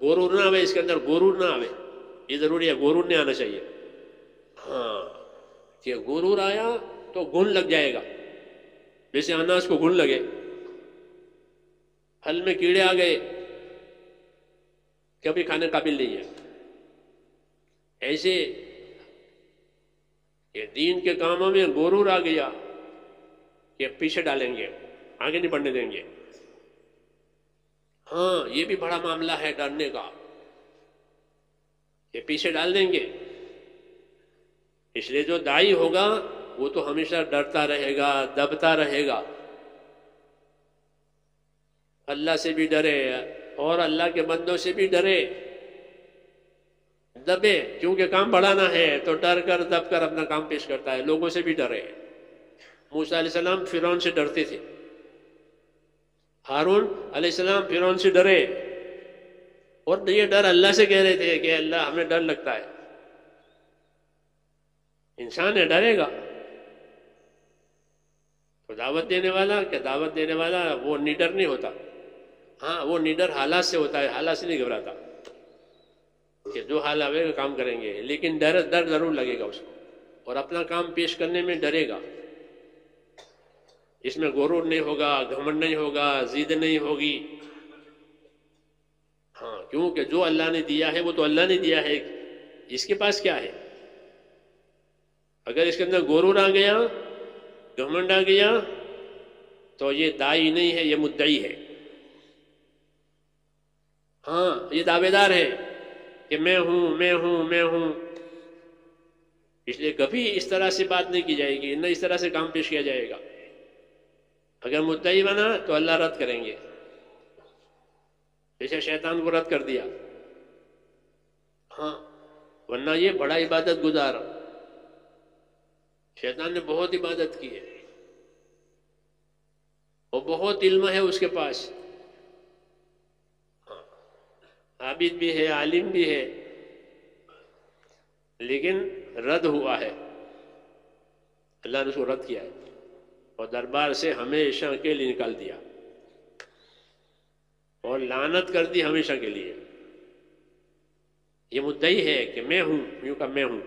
غرور نہ آئے، اس کے اندر غرور نہ آئے، یہ ضروری ہے، غرور نہیں آنا چاہیے۔ ہاں کہ غرور آیا تو گن لگ جائے گا، جیسے اناج کو گن لگے، پھل میں کیڑے آ گئے، کبھی کھانے قابل نہیں ہے۔ ایسے کہ دین کے کاموں میں غرور آ گیا کہ پیچھے ڈالیں گے، آگے نہیں بڑھنے دیں گے۔ ہاں یہ بھی بڑا معاملہ ہے ڈرنے کا، کہ پیچھے ڈال دیں گے۔ اس لیے جو داعی ہوگا وہ تو ہمیشہ ڈرتا رہے گا، دبتا رہے گا، اللہ سے بھی ڈرے اور اللہ کے بندوں سے بھی ڈرے، دبے، کیونکہ کام بڑھانا ہے تو ڈر کر دب کر اپنا کام پیش کرتا ہے، لوگوں سے بھی ڈرے۔ موسیٰ علیہ السلام فرعون سے ڈرتے تھے، ہارون علیہ السلام فرعون سے ڈرے، اور یہ ڈر اللہ سے کہہ رہے تھے کہ اللہ ہمیں ڈر لگتا ہے۔ انسان ہے ڈرے گا تو دعوت دینے والا، کہ دعوت دینے والا وہ نڈر نہیں ہوتا، ہاں وہ نڈر حالات سے ہوتا ہے، حالات سے نہیں گھبراتا، کہ جو حال آئے گا کام کریں گے، لیکن ڈر ضرور لگے گا اس کو، اور اپنا کام پیش کرنے میں ڈرے گا۔ اس میں غرور نہیں ہوگا، گھمنڈ نہیں ہوگا، ضد نہیں ہوگی۔ ہاں کیونکہ جو اللہ نے دیا ہے وہ تو اللہ نے دیا ہے، اس کے پاس کیا ہے؟ اگر اس کے اندر غرور آ گیا، گھمنڈ آ گیا، تو یہ داعی نہیں ہے، یہ مدعی ہے۔ ہاں یہ دعوے دار ہے کہ میں ہوں میں ہوں میں ہوں، اس لیے کبھی اس طرح سے بات نہیں کی جائے گی، نہ اس طرح سے کام پیش کیا جائے گا۔ اگر مدعی بنا تو اللہ رد کریں گے، جیسے شیطان کو رد کر دیا۔ ہاں ورنہ یہ بڑا عبادت گزار، شیطان نے بہت عبادت کی ہے، اور بہت علم ہے اس کے پاس، عابد بھی ہے، عالم بھی ہے، لیکن رد ہوا ہے، اللہ نے اس کو رد کیا ہے، اور دربار سے ہمیشہ کے لیے نکال دیا، اور لعنت کر دی ہمیشہ کے لیے۔ یہ مدعی ہے کہ میں ہوں، یوں کہ میں ہوں،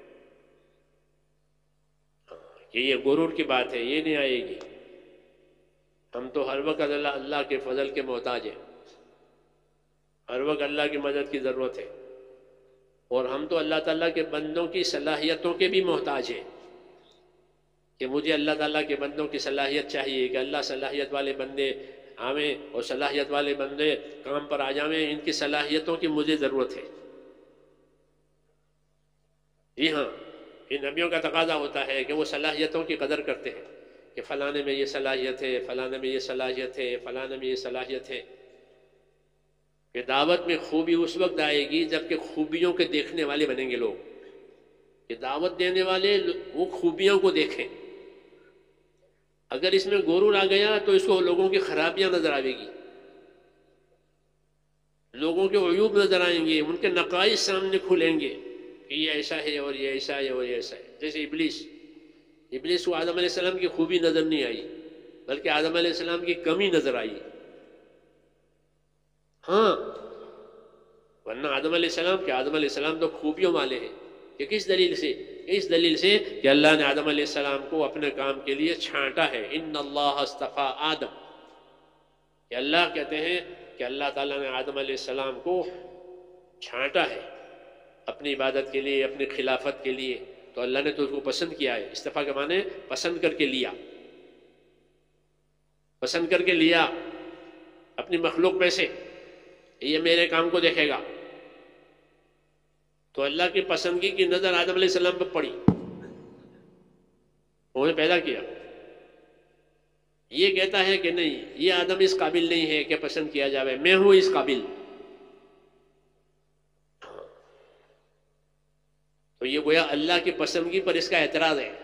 کہ یہ غرور کی بات ہے، یہ نہیں آئے گی۔ ہم تو ہر وقت اللہ کے فضل کے محتاج ہیں، ہر وقت اللہ کی مدد کی ضرورت ہے، اور ہم تو اللہ تعالیٰ کے بندوں کی صلاحیتوں کے بھی محتاج ہیں، کہ مجھے اللہ تعالیٰ کے بندوں کی صلاحیت چاہیے، کہ اللہ صلاحیت والے بندے آویں اور صلاحیت والے بندے کام پر آ جاویں، ان کی صلاحیتوں کی مجھے ضرورت ہے۔ جی ہاں، ان نبیوں کا تقاضا ہوتا ہے کہ وہ صلاحیتوں کی قدر کرتے ہیں، کہ فلانے میں یہ صلاحیت ہے، فلانے میں یہ صلاحیت ہے، فلانے میں یہ صلاحیت ہے۔ کہ دعوت میں خوبی اس وقت آئے گی جب کہ خوبیوں کے دیکھنے والے بنیں گے لوگ، کہ دعوت دینے والے وہ خوبیوں کو دیکھیں۔ اگر اس میں غرور آ گیا تو اس کو لوگوں کی خرابیاں نظر آئے گی، لوگوں کے عیوب نظر آئیں گے، ان کے نقائص سامنے کھلیں گے کہ یہ ایسا ہے اور یہ ایسا ہے اور یہ ایسا ہے۔ جیسے ابلیس کو آدم علیہ السلام کی خوبی نظر نہیں آئی، بلکہ آدم علیہ السلام کی کمی نظر آئی۔ ہاں ورنہ آدم علیہ السلام تو خوبیوں والے ہیں، کہ کس دلیل سے کہ اللہ نے آدم علیہ السلام کو اپنے کام کے لیے چھانٹا ہے۔ ان اللہ اصطفیٰ آدم، کہ اللہ کہتے ہیں کہ اللہ تعالیٰ نے آدم علیہ السلام کو چھانٹا ہے اپنی عبادت کے لیے، اپنی خلافت کے لیے، تو اللہ نے تو اس کو پسند کیا ہے۔ استفاء کے معنی پسند کر کے لیا، پسند کر کے لیا اپنی مخلوق میں سے، یہ میرے کام کو دیکھے گا، تو اللہ کی پسندگی کی نظر آدم علیہ السلام پر پڑی، انہوں نے پیدا کیا۔ یہ کہتا ہے کہ نہیں، یہ آدم اس قابل نہیں ہے کہ پسند کیا جائے، میں ہوں اس قابل، تو یہ گویا اللہ کی پسندگی پر اس کا اعتراض ہے،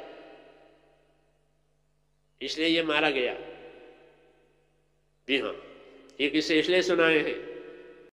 اس لیے یہ مارا گیا۔ جی ہاں، یہ قصے اس لیے سنائے ہیں